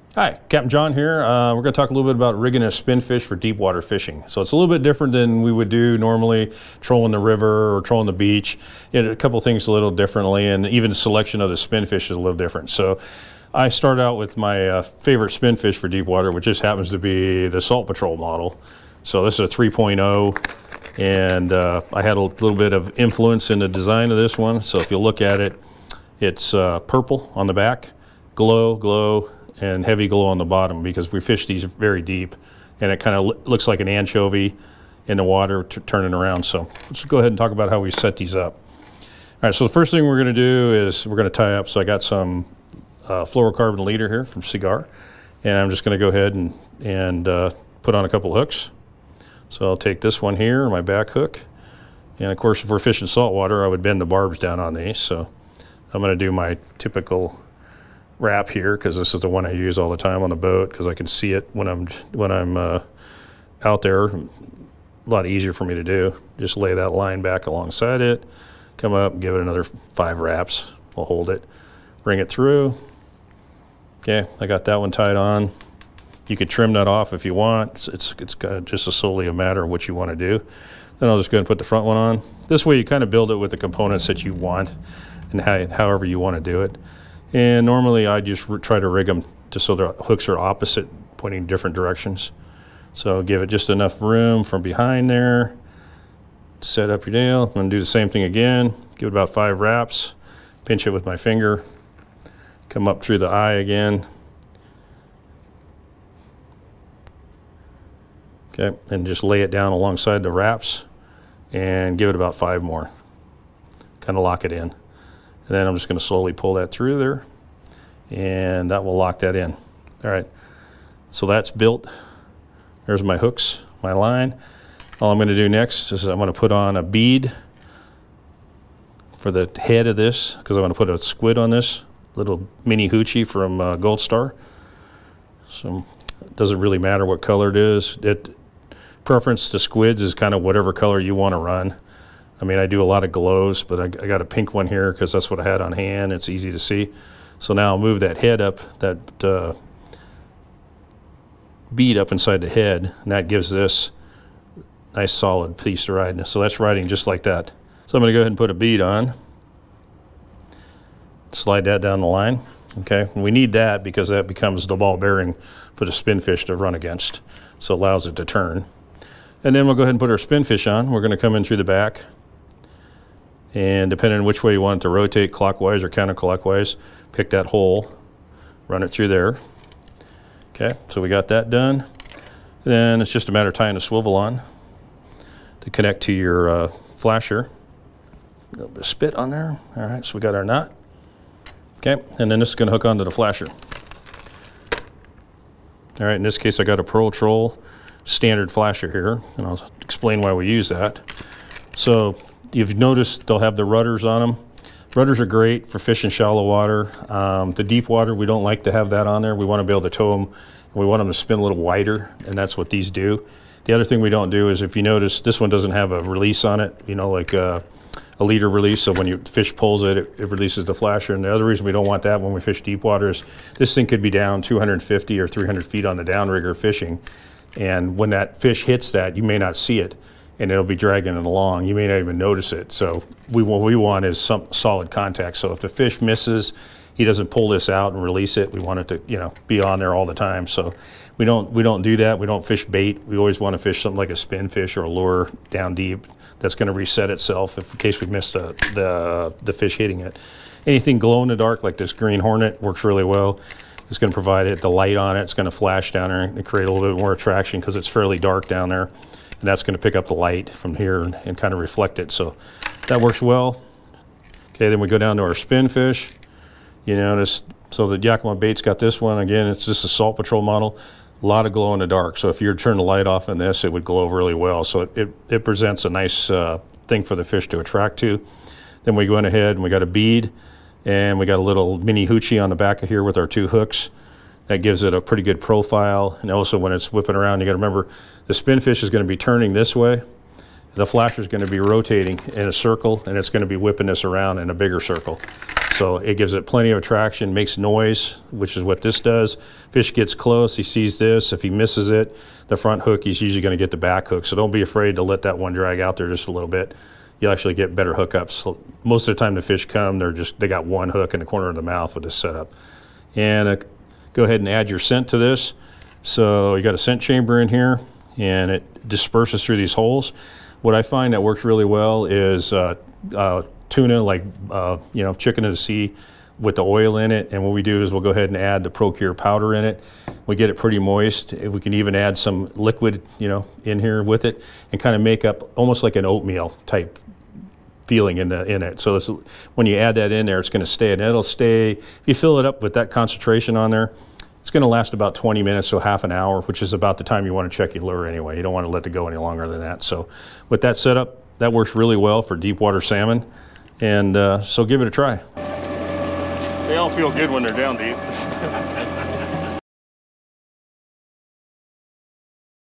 Hi, Captain John here. We're going to talk a little bit about rigging a spin fish for deep water fishing. So it's a little bit different than we would do normally, trolling the river or trolling the beach. A couple of things a little differently, and even the selection of the spin fish is a little different. So I start out with my favorite spin fish for deep water, which just happens to be the Salt Patrol model. So this is a 3.0, and I had a little bit of influence in the design of this one. So if you look at it, it's purple on the back, glow, and heavy glow on the bottom, because we fish these very deep, and it kind of looks like an anchovy in the water turning around. So let's go ahead and talk about how we set these up. All right, so the first thing we're going to do is we're going to tie up. So I got some fluorocarbon leader here from Cigar, and I'm just going to go ahead and put on a couple hooks. So I'll take this one here, my back hook, and of course if we're fishing saltwater I would bend the barbs down on these. So I'm going to do my typical wrap here, because this is the one I use all the time on the boat, because I can see it when I'm out there. A lot easier for me to do. Just lay that line back alongside it, come up, give it another 5 wraps. We'll hold it, bring it through. Okay, I got that one tied on. You could trim that off if you want. It's just solely a matter of what you want to do. Then I'll just go ahead and put the front one on. This way you kind of build it with the components that you want, and however you want to do it. And normally I just try to rig them just so the hooks are opposite, pointing different directions. So give it just enough room from behind there. Set up your nail. I'm going to do the same thing again. Give it about 5 wraps. Pinch it with my finger. Come up through the eye again. Okay, and just lay it down alongside the wraps and give it about 5 more. Kind of lock it in. And then I'm just going to slowly pull that through there, and that will lock that in. All right, so that's built. There's my hooks, my line. All I'm going to do next is I'm going to put on a bead for the head of this, because I want to put a squid on this, little mini hoochie from Gold Star. So it doesn't really matter what color it is. Preference to squids is kind of whatever color you want to run. I mean, I do a lot of glows, but I got a pink one here because that's what I had on hand. It's easy to see. So now I'll move that head up, that bead up inside the head, and that gives this nice solid piece to ride. So that's riding just like that. So I'm going to go ahead and put a bead on. Slide that down the line. Okay, and we need that because that becomes the ball bearing for the spin fish to run against. So it allows it to turn. And then we'll go ahead and put our spin fish on. We're going to come in through the back. And depending on which way you want it to rotate, clockwise or counterclockwise, pick that hole, run it through there. Okay, so we got that done. Then it's just a matter of tying the swivel on to connect to your flasher. A little bit of spit on there. All right, so we got our knot. Okay, and then this is going to hook onto the flasher. All right, in this case I got a Pearl Troll standard flasher here, and I'll explain why we use that. So you've noticed they'll have the rudders on them. Rudders are great for fishing shallow water. The deep water, we don't like to have that on there. We want to be able to tow them, and we want them to spin a little wider, and that's what these do. The other thing we don't do is, if you notice, this one doesn't have a release on it, you know, like a leader release, so when your fish pulls it, it releases the flasher. And the other reason we don't want that when we fish deep water is this thing could be down 250 or 300 feet on the downrigger fishing, and when that fish hits that, you may not see it, and it'll be dragging it along. You may not even notice it. So what we want is some solid contact. So if the fish misses, he doesn't pull this out and release it. We want it to, you know, be on there all the time. So we don't do that. We don't fish bait. We always want to fish something like a spin fish or a lure down deep that's going to reset itself in case we missed the fish hitting it. Anything glow in the dark like this green hornet works really well. It's going to provide it the light on it. It's going to flash down there and create a little bit more attraction because it's fairly dark down there. And that's going to pick up the light from here and kind of reflect it. So that works well. Okay, then we go down to our spin fish. You notice, so the Yakima bait's got this one. Again, it's just a Salt Patrol model. A lot of glow in the dark. So if you were to turn the light off on this, it would glow really well. So it presents a nice thing for the fish to attract to. Then we go in ahead and we got a bead, and we got a little mini hoochie on the back of here with our 2 hooks. That gives it a pretty good profile. And also when it's whipping around, you got to remember the spin fish is going to be turning this way. The flasher is going to be rotating in a circle, and it's going to be whipping this around in a bigger circle. So it gives it plenty of attraction, makes noise, which is what this does. Fish gets close, he sees this. If he misses it, the front hook, he's usually going to get the back hook. So don't be afraid to let that one drag out there just a little bit. You'll actually get better hookups. So most of the time the fish come, they got one hook in the corner of the mouth with this setup. And go ahead and add your scent to this. So you got a scent chamber in here, and it disperses through these holes. What I find that works really well is tuna, like chicken of the sea with the oil in it. And what we do is we'll go ahead and add the Pro-Cure powder in it. We get it pretty moist. We can even add some liquid, in here with it, and kind of make up almost like an oatmeal type feeling in it. So when you add that in there, it's going to stay, and it'll stay. If you fill it up with that concentration on there, it's going to last about 20 minutes, so half an hour, which is about the time you want to check your lure anyway. You don't want to let it go any longer than that. So with that setup, that works really well for deep water salmon, and so give it a try. They all feel good when they're down deep.